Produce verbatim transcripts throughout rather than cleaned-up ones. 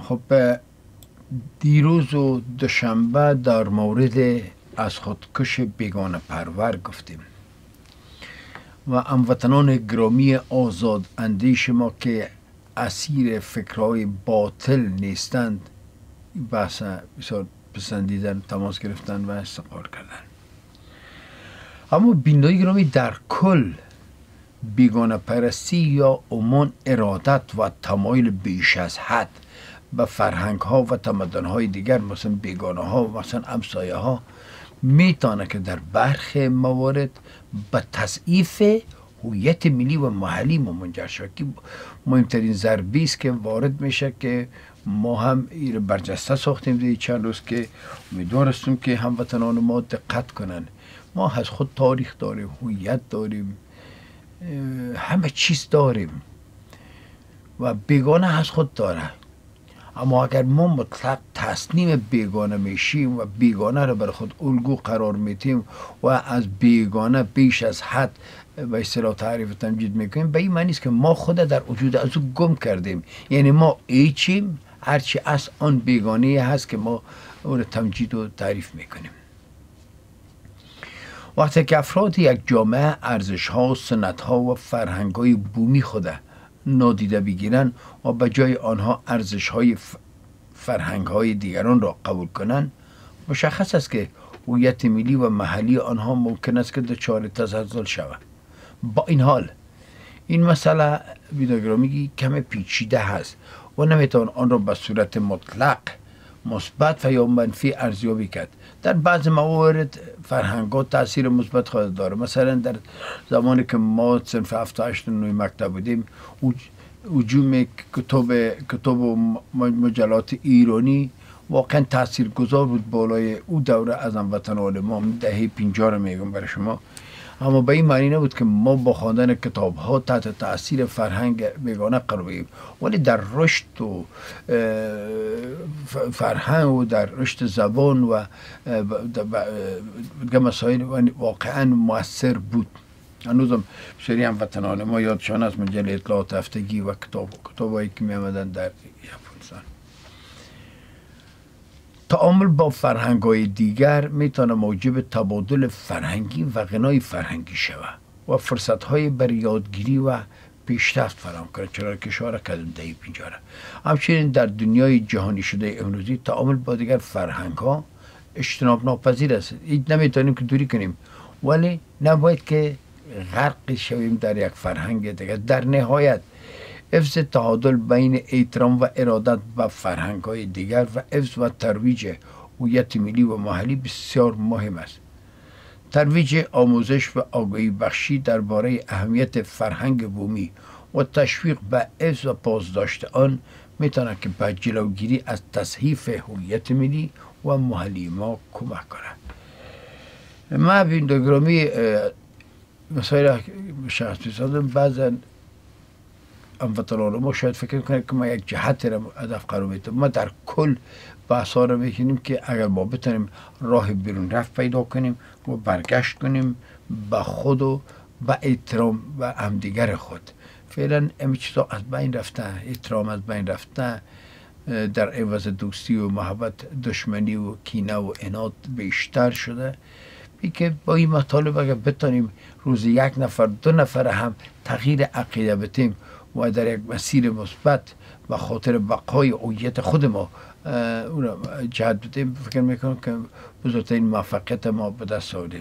خب دیروز و دوشنبه در مورد از خودکش بیگانه پرور گفتیم و هموطنان گرامی آزاد اندیش ما که اسیر فکرهای باطل نیستند بحث بسیار پسندیدن، تماس گرفتن و استقبال کردن. اما بینایی گرامی در کل بیگانه پرستی یا عموم ارادت و تمایل بیش از حد به فرهنگ ها و تمدن های دیگر مثلا بیگانه ها و مثلا همسایه ها میتونه که در برخی موارد به تضعیف هویت ملی و محلی ما منجر شود که مهمترین ضربی است که وارد میشه که ما هم این برجسته ساختیم دیگه چند روز که امیدوار هستیم که هموطنان ما دقت کنن. ما از خود تاریخ داریم، هویت داریم، همه چیز داریم و بیگانه از خود داره. اما اگر ما مطلق تسلیم بیگانه میشیم و بیگانه رو بر خود الگو قرار میتیم و از بیگانه بیش از حد به اصطلاح تعریف تمجید میکنیم، به این معنی است که ما خود در وجود از او گم کردیم. یعنی ما ایچیم، هرچی از آن بیگانه هست که ما او رو تمجید و تعریف میکنیم. وقتی که افراد یک جامعه ارزش ها، سنت ها و فرهنگ های بومی خود نادیده بگیرن و به جای آنها ارزش های فرهنگ های دیگران را قبول کنند، مشخص است که هویت ملی و محلی آنها ممکن است که دچار تزلزل شود. با این حال این مسئله بیداگرامی کم پیچیده هست و نمیتوان آن را به صورت مطلق مثبت و یا منفی ارزیابی کرد. در بعض موارد فرهنگ ها تاثیر مثبت خواهد داره. مثلا در زمانی که ما صنف هفت و هشت و نه مکتب بودیم، هجوم کتاب کتاب و مجلات ایرانی واقعا تأثیر گذار بود بالای او دوره از هموطنان ما. دهه پنجاه رو میگم برای شما. اما به این معنی نبود که ما با خواندن کتاب ها تحت تاثیر فرهنگ بیگانه قرار بگیریم، ولی در رشد و فرهنگ و در رشد زبان و مسائل واقعا مؤثر بود. هنوزم بسیاری هموطنان ما یادشان از مجله اطلاعات هفتگی و کتاب کتابایی که می آمدن در افغانستان. تعامل با فرهنگ های دیگر میتونه موجب تبادل فرهنگی و غنای فرهنگی شود و فرصت های بر یادگیری و پیشرفت فراهم کنه، چرا که اشاره کردم دهه پنجاه. همچنین در دنیای جهانی شده امروزی تعامل با دیگر فرهنگ ها اجتناب ناپذیر است. این نمیتونیم که دوری کنیم، ولی نباید که غرق شویم در یک فرهنگ دیگر. در نهایت حفظ تعادل بین احترام و ارادت به فرهنگ های دیگر و حفظ و ترویج هویت ملی و محلی بسیار مهم است. ترویج آموزش و آگاهی بخشی درباره اهمیت فرهنگ بومی و تشویق به حفظ و پاسداشت آن میتونه که به جلوگیری از تضعیف هویت ملی و محلی ما کمک کنه. ما بینندگرامی مسائل شخص پیسادم بعضا هموطنان ما شاید فکر کنیم که ما یک جهت را هدف قرار میدیم. ما در کل بحث ها را میکنیم که اگر ما بتونیم راه بیرون رفت پیدا کنیم و برگشت کنیم به خود و به احترام و همدیگر خود. فعلا همه چیزا از بین رفته، احترام از بین رفته، در عوض دوستی و محبت دشمنی و کینه و عناد بیشتر شده. بی که با این مطالب اگر بتونیم روز یک نفر دو نفر هم تغییر عقیده بدیم و در یک مسیر مثبت و خاطر بقای هویت خود ما اون را جهت بدیم، فکر میکنم که بزرگترین موفقیت ما به دست آوردیم.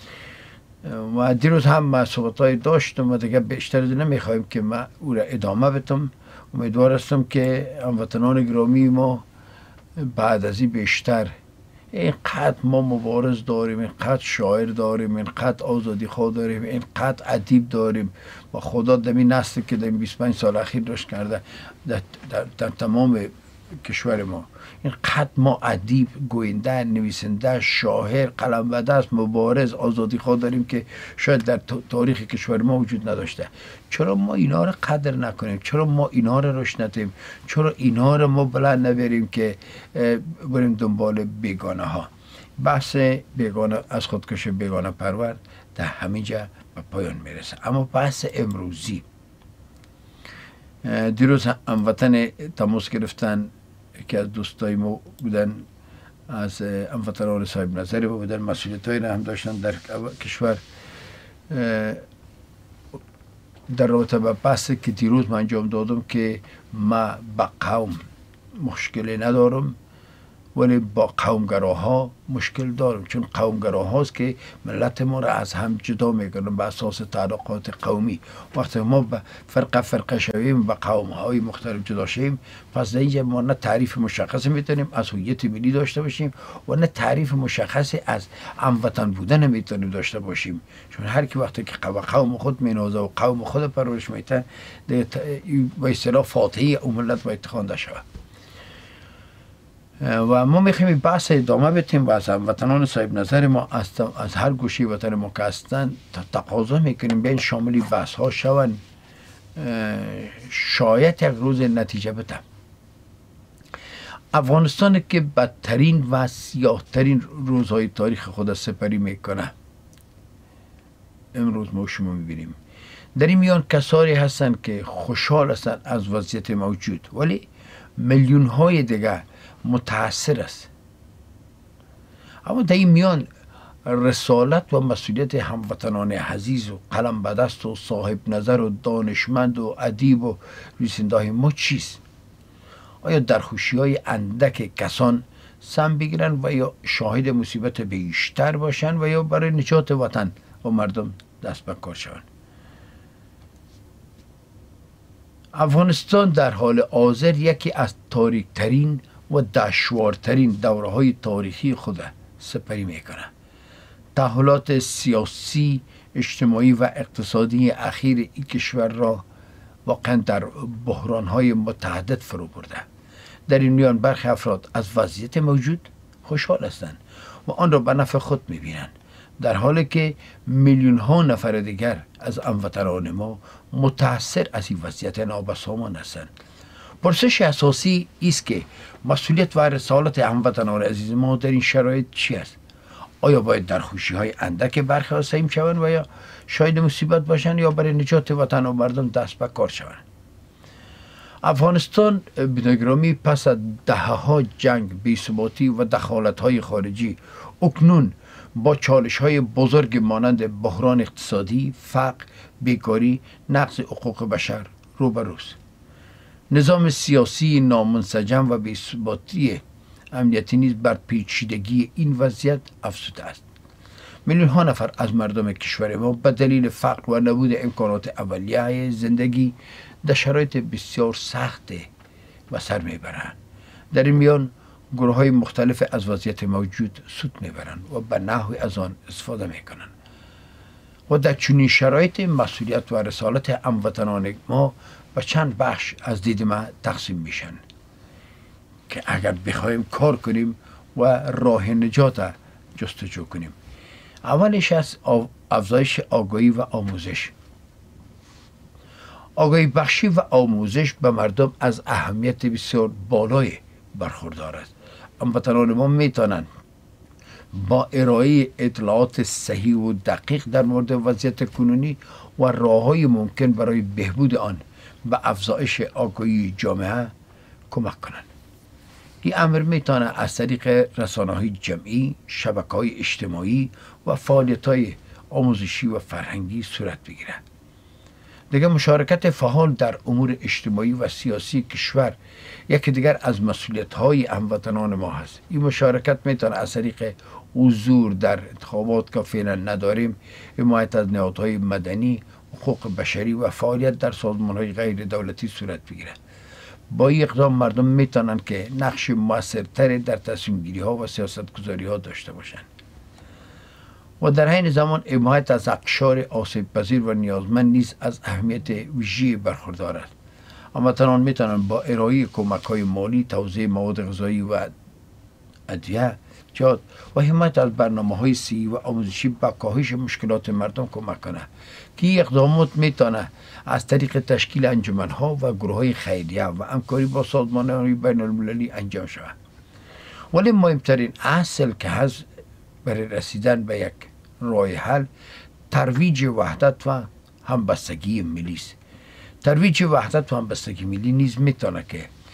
و دیروز هم ما صحبت‌های داشتم و دیگه بیشتر نمیخوایم که من او را ادامه بدم. امیدوار هستم که هموطنان گرامی ما بعد از این بیشتر، اینقدر ما مبارز داریم، اینقدر شاعر داریم، اینقدر آزادی خواه داریم، اینقدر ادیب داریم و خدا دمی نسل که در بیست و پنج سال اخیر رشد کرده در, در, در تمام کشور ما. اینقدر ما ادیب، گوینده، نویسنده، شاعر، قلم دست، مبارز، آزادی خواه داریم که شاید در تاریخ کشور ما وجود نداشته. چرا ما اینا رو قدر نکنیم؟ چرا ما اینا رو رشد ندیم؟ چرا اینا رو ما بلند نبریم که بریم دنبال بیگانه ها؟ بحث بیگانه از خودکش بیگانه پرور در همینجا به پایان میرسه. اما بحث امروزی، دیروز هموطن تماس گرفتن یکی از دوستای ما بودن از هموطنان صاحب نظر ما بودن، مسئولیت های هم داشتن در کشور. در رابطه با بحثی که دیروز من انجام دادم که ما با قوم مشکلی ندارم ولی با قومگراها مشکل دارم، چون قومگراهاست که ملت ما را از هم جدا میکنن به اساس تعلقات قومی. وقتی ما به فرقه فرقه شویم و قومهای مختلف جدا شویم، پس در اینجا ما نه تعریف مشخصی میتونیم از هویت ملی داشته باشیم و نه تعریف مشخصی از هموطن بودن میتونیم داشته باشیم، چون هر کی وقتی که قوم خود مینازه و قوم خود پرورش میده به اصطلاح فاتحه اون ملت باید خوانده شود. و ما میخوایم بحث ادامه بدیم و از هموطنان صاحب نظر ما از, از هر گوشه وطن ما که هستند تقاضا میکنیم بین شامل بحث ها شوند، شاید یک روز نتیجه بده. افغانستان که بدترین و سیاهترین روزهای تاریخ خود سپری میکنه امروز ما شما میبینیم. در این میان کسانی هستند که خوشحال هستند از وضعیت موجود ولی میلیون های دیگه متاثر است. اما در این میان رسالت و مسئولیت هموطنان عزیز و قلم به دست و صاحب نظر و دانشمند و ادیب و ریسنده ما چیست؟ آیا در خوشی های اندک کسان سم بگیرن و یا شاهد مصیبت بیشتر باشن و یا برای نجات وطن و مردم دست به کار شوند؟ افغانستان در حال حاضر یکی از تاریکترین و دشوارترین دوره های تاریخی خود سپری میکنه. تحولات سیاسی، اجتماعی و اقتصادی اخیر این کشور را واقعا در بحران های متعدد فرو برده. در این میان برخی افراد از وضعیت موجود خوشحال هستند و آن را به نفع خود میبینند، در حالی که میلیون ها نفر دیگر از هموطنان ما متاثر از این وضعیت نابسامان هستند. پرسش اساسی است که مسئولیت و رسالت هموطنان عزیز ما در این شرایط چی است؟ آیا باید در خوشی های اندک برخی ها سهیم شوند و یا شاید مصیبت باشند یا برای نجات وطن و مردم دست به کار شوند؟ افغانستان بیناگرامی پس از دهها جنگ، بی‌ثباتی و دخالت های خارجی اکنون با چالش های بزرگ مانند بحران اقتصادی، فقر، بیکاری، نقض حقوق بشر روبروست. نظام سیاسی نامنسجم و بی‌ثباتی امنیتی نیز بر پیچیدگی این وضعیت افزوده است. میلیون ها نفر از مردم کشور ما به دلیل فقر و نبود امکانات اولیه زندگی در شرایط بسیار سخت و سر میبرند. در این میان گروه های مختلف از وضعیت موجود سود میبرند و به نحوی از آن استفاده میکنند و در چنین شرایط مسئولیت و رسالت هموطنان ما به چند بخش از دید ما تقسیم میشن که اگر بخوایم کار کنیم و راه نجات جستجو کنیم. اولش از افزایش آگاهی و آموزش. آگاهی بخشی و آموزش به مردم از اهمیت بسیار بالای برخوردار است. هموطنان ما میتونند با ارائه اطلاعات صحیح و دقیق در مورد وضعیت کنونی و راه‌های ممکن برای بهبود آن به افزایش آگاهی جامعه کمک کنند. این امر میتونه از طریق رسانه‌های جمعی، شبکه‌های اجتماعی و فعالیت‌های آموزشی و فرهنگی صورت بگیرد. دیگر مشارکت فعال در امور اجتماعی و سیاسی کشور یکی دیگر از مسئولیت‌های هموطنان ما هست. این مشارکت میتونه از طریق حضور در انتخابات که فعلا نداریم، حمایت از نهادهای مدنی، حقوق بشری و فعالیت در سازمان‌های غیر دولتی صورت بگیرد. با این اقدام مردم میتونن که نقش موثرتری در تصمیم گیری ها و سیاست گذاری ها داشته باشند و در حین زمان حمایت از اقشار آسیب پذیر و نیازمند نیز از اهمیت ویژه‌ای برخوردار است. هموطنان میتونن با ارائه کمک های مالی، توزیع مواد غذایی و ادویه جات و حمایت از برنامه های صحی و آموزشی به کاهش مشکلات مردم کمک کنه که این اقدامات میتونه از طریق تشکیل انجمن‌ها و گروه‌های خیریه و همکاری با سازمان‌های بین‌المللی انجام شود. ولی مهمترین اصل که هست برای رسیدن به یک راه حل ترویج وحدت و همبستگی ملی است. ترویج وحدت و همبستگی ملی نیز میتونه که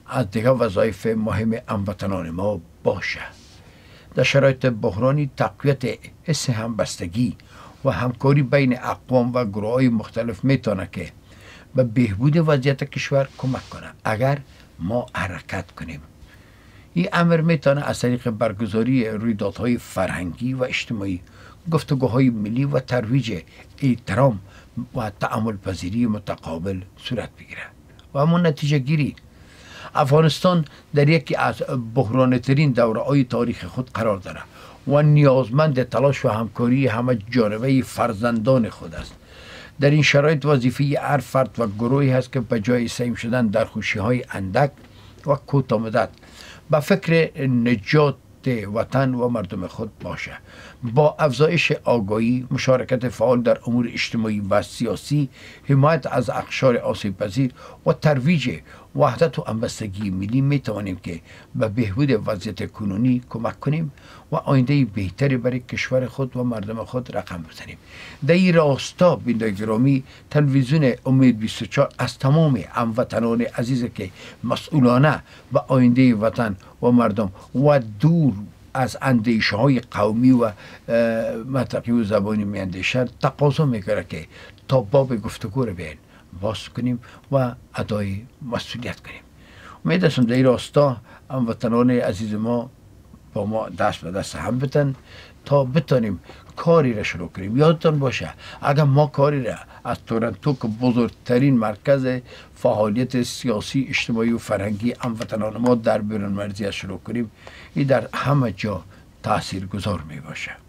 از دیگر وظایف مهم هموطنان ما باشه. در شرایط بحرانی تقویت حس همبستگی و همکاری بین اقوام و گروه های مختلف میتونه که به بهبود وضعیت کشور کمک کنه اگر ما حرکت کنیم. این امر میتونه از طریق برگزاری رویدادهای فرهنگی و اجتماعی، گفتگوهای ملی و ترویج احترام و تعامل پذیری متقابل صورت بگیره. و اما نتیجه گیری، افغانستان در یکی از بحرانی ترین دوره های تاریخ خود قرار داره و نیازمند تلاش و همکاری همه جانبه فرزندان خود است. در این شرایط وظیفه هر فرد و گروهی هست که به جای سیم شدن در خوشی های اندک و کوتاه مدت به فکر نجات وطن و مردم خود باشه. با افزایش آگاهی، مشارکت فعال در امور اجتماعی و سیاسی، حمایت از اقشار آسیب پذیر و ترویج وحدت و همبستگی ملی می توانیم که به بهبود وضعیت کنونی کمک کنیم و آینده بهتری برای کشور خود و مردم خود رقم بزنیم. در این راستا بینندگان گرامی، تلویزیون امید بیست و چهار از تمام هموطنان عزیز که مسئولانه به آینده وطن و مردم و دور از اندیشه های قومی و منطقی و زبانی می اندیشند تقاضا میکنه که تا باب گفتگو رو بیاین باز کنیم و ادای مسئولیت کنیم. امید هستم در این راستا هموطنان عزیز ما با ما دست به دست هم بتن تا بتانیم کاری را شروع کنیم. یادتان باشه اگر ما کاری را از تورنتو که بزرگترین مرکز فعالیت سیاسی، اجتماعی و فرهنگی هموطنان ما در بیرون مرزی شروع کنیم، این در همه جا تأثیر گذار می باشه.